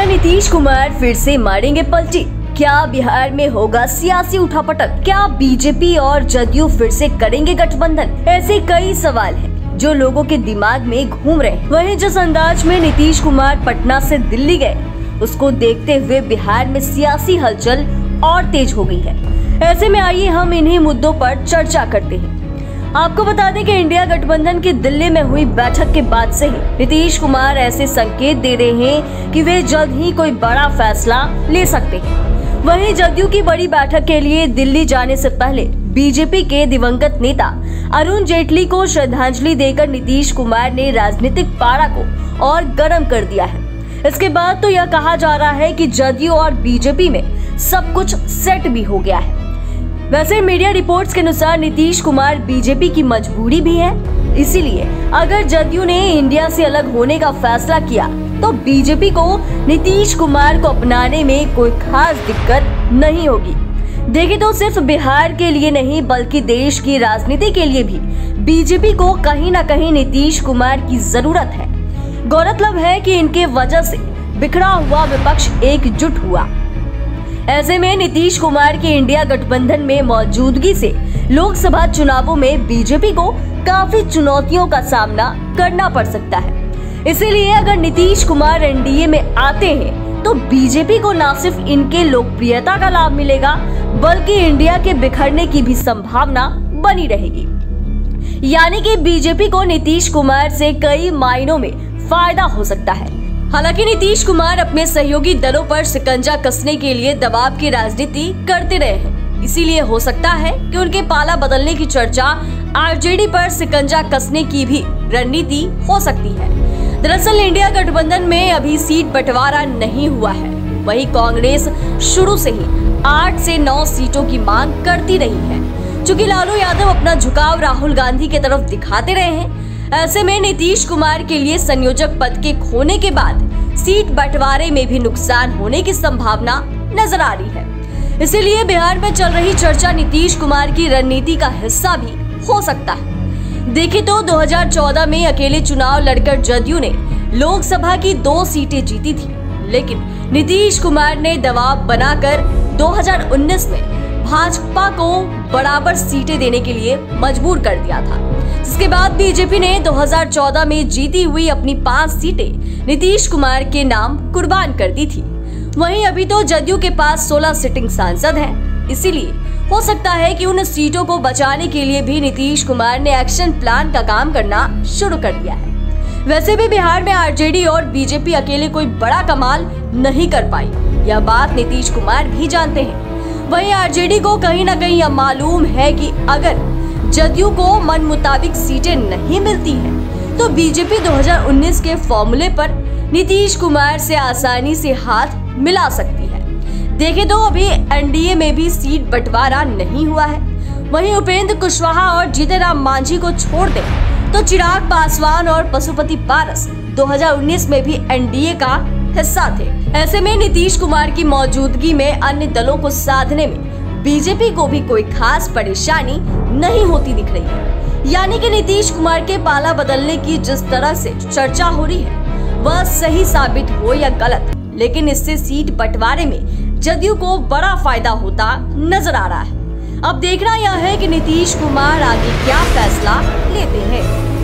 नीतीश कुमार फिर से मारेंगे पलटी? क्या बिहार में होगा सियासी उठापटक? क्या बीजेपी और जदयू फिर से करेंगे गठबंधन? ऐसे कई सवाल हैं जो लोगों के दिमाग में घूम रहे हैं। वहीं जिस अंदाज में नीतीश कुमार पटना से दिल्ली गए, उसको देखते हुए बिहार में सियासी हलचल और तेज हो गई है। ऐसे में आइए हम इन्हीं मुद्दों पर चर्चा करते हैं। आपको बता दें कि इंडिया गठबंधन की दिल्ली में हुई बैठक के बाद से ही नीतीश कुमार ऐसे संकेत दे रहे हैं कि वे जल्द ही कोई बड़ा फैसला ले सकते हैं। वहीं जदयू की बड़ी बैठक के लिए दिल्ली जाने से पहले बीजेपी के दिवंगत नेता अरुण जेटली को श्रद्धांजलि देकर नीतीश कुमार ने राजनीतिक पारा को और गर्म कर दिया है। इसके बाद तो यह कहा जा रहा है कि जदयू और बीजेपी में सब कुछ सेट भी हो गया है। वैसे मीडिया रिपोर्ट्स के अनुसार नीतीश कुमार बीजेपी की मजबूरी भी है, इसीलिए अगर जदयू ने इंडिया से अलग होने का फैसला किया तो बीजेपी को नीतीश कुमार को अपनाने में कोई खास दिक्कत नहीं होगी। देखें तो सिर्फ बिहार के लिए नहीं बल्कि देश की राजनीति के लिए भी बीजेपी को कहीं न कहीं नीतीश कुमार की जरूरत है। गौरतलब है कि इनके वजह से बिखरा हुआ विपक्ष एकजुट हुआ। ऐसे में नीतीश कुमार की इंडिया गठबंधन में मौजूदगी से लोकसभा चुनावों में बीजेपी को काफी चुनौतियों का सामना करना पड़ सकता है। इसीलिए अगर नीतीश कुमार एनडीए में आते हैं तो बीजेपी को न सिर्फ इनके लोकप्रियता का लाभ मिलेगा बल्कि इंडिया के बिखरने की भी संभावना बनी रहेगी। यानी कि बीजेपी को नीतीश कुमार से कई मायनों में फायदा हो सकता है। हालांकि नीतीश कुमार अपने सहयोगी दलों पर शिकंजा कसने के लिए दबाव की राजनीति करते रहे हैं, इसीलिए हो सकता है कि उनके पाला बदलने की चर्चा आरजेडी पर शिकंजा कसने की भी रणनीति हो सकती है। दरअसल इंडिया गठबंधन में अभी सीट बंटवारा नहीं हुआ है। वहीं कांग्रेस शुरू से ही 8 से 9 सीटों की मांग करती रही है। चूँकि लालू यादव अपना झुकाव राहुल गांधी की तरफ दिखाते रहे हैं, ऐसे में नीतीश कुमार के लिए संयोजक पद के खोने के बाद सीट बंटवारे में भी नुकसान होने की संभावना नजर आ रही है। इसीलिए बिहार में चल रही चर्चा नीतीश कुमार की रणनीति का हिस्सा भी हो सकता है। देखें तो 2014 में अकेले चुनाव लड़कर जदयू ने लोकसभा की 2 सीटें जीती थी, लेकिन नीतीश कुमार ने दबाव बनाकर 2019 में भाजपा को बराबर सीटें देने के लिए मजबूर कर दिया था। इसके बाद बीजेपी ने 2014 में जीती हुई अपनी 5 सीटें नीतीश कुमार के नाम कुर्बान कर दी थी। वहीं अभी तो जदयू के पास 16 सिटिंग सांसद हैं, इसीलिए हो सकता है कि उन सीटों को बचाने के लिए भी नीतीश कुमार ने एक्शन प्लान का काम करना शुरू कर दिया है। वैसे भी बिहार में आरजेडी और बीजेपी अकेले कोई बड़ा कमाल नहीं कर पाई, यह बात नीतीश कुमार भी जानते हैं। वहीं आरजेडी को कहीं न कहीं यह मालूम है कि अगर जदयू को मन मुताबिक सीटें नहीं मिलती हैं, तो बीजेपी 2019 के फॉर्मूले पर नीतीश कुमार से आसानी से हाथ मिला सकती है। देखें तो अभी एनडीए में भी सीट बंटवारा नहीं हुआ है। वहीं उपेंद्र कुशवाहा और जीतनराम मांझी को छोड़ दें तो चिराग पासवान और पशुपति पारस 2019 में भी एनडीए का हिस्सा थे। ऐसे में नीतीश कुमार की मौजूदगी में अन्य दलों को साधने में बीजेपी को भी कोई खास परेशानी नहीं होती दिख रही है। यानी कि नीतीश कुमार के पाला बदलने की जिस तरह से चर्चा हो रही है वह सही साबित हो या गलत, लेकिन इससे सीट बंटवारे में जदयू को बड़ा फायदा होता नजर आ रहा है। अब देखना यह है कि नीतीश कुमार आगे क्या फैसला लेते हैं।